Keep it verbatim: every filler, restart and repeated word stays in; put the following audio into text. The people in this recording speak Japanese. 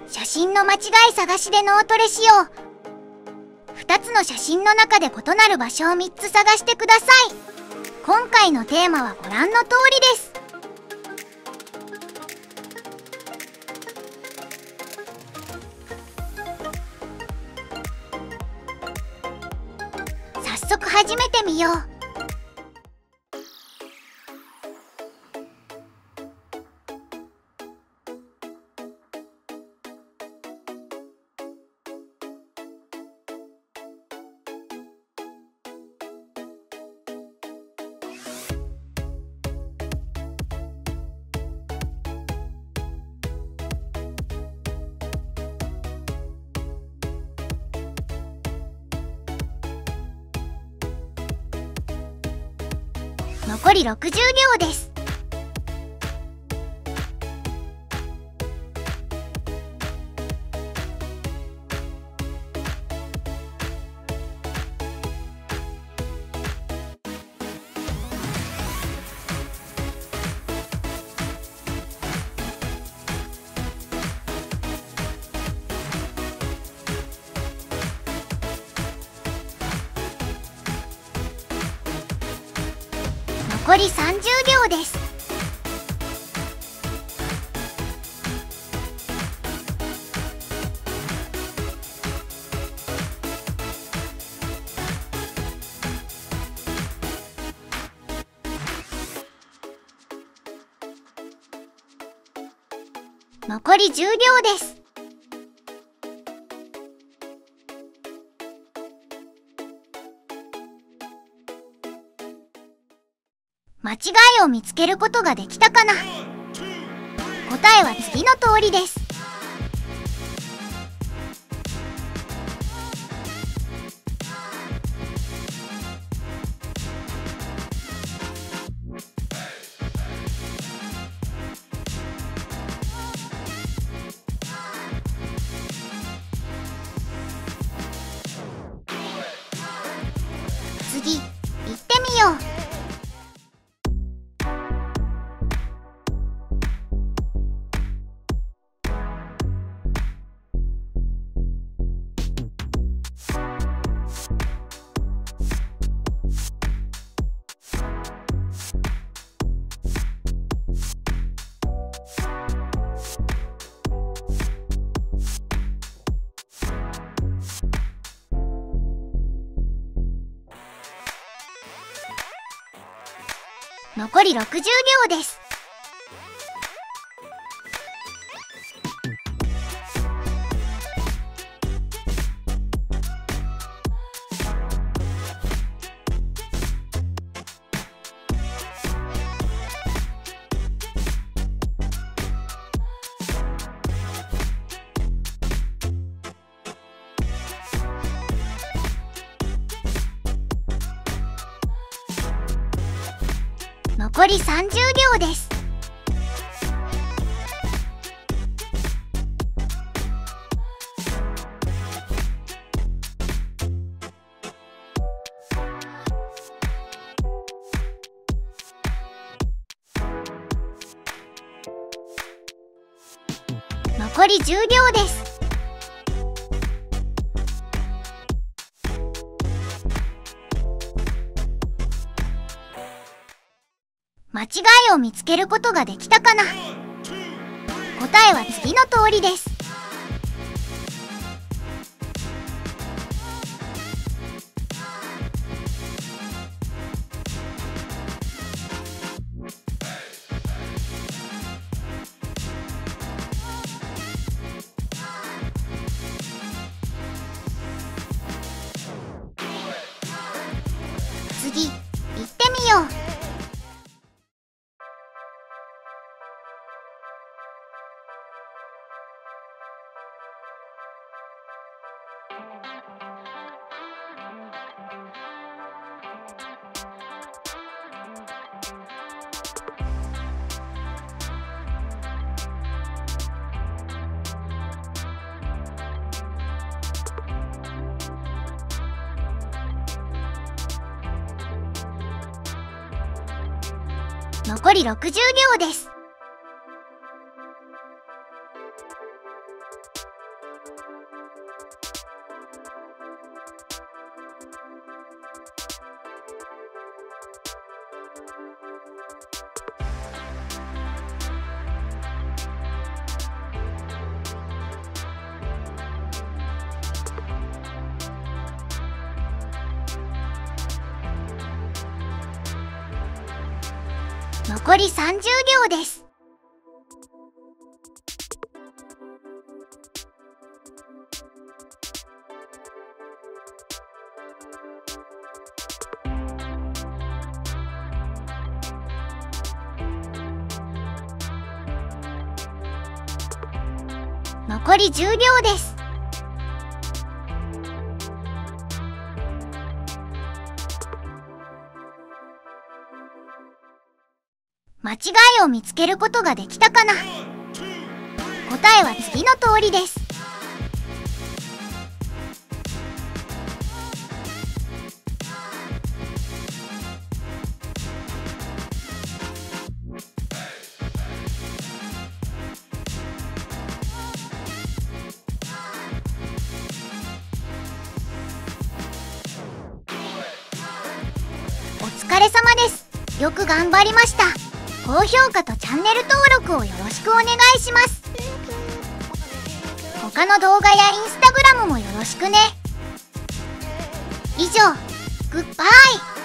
写真の間違い探しで脳トレしよう。ふたつの写真の中で異なる場所をみっつ探してください。今回のテーマはご覧の通りです。早速始めてみよう。残りろくじゅうびょうです。残りさんじゅうびょうです。残りじゅうびょうです。間違いを見つけることができたかな？答えは次の通りです。次、行ってみよう。残りろくじゅうびょうです。残りさんじゅうびょうです。残りじゅうびょうです。間違いを見つけることができたかな？答えは次の通りです。次、行ってみよう。残りろくじゅうびょうです。 残りさんじゅうびょうです。残りじゅうびょうです。間違いを見つけることができたかな？答えは次の通りです。お疲れ様です。よく頑張りました。高評価とチャンネル登録をよろしくお願いします。他の動画やインスタグラムもよろしくね。以上、グッバイ。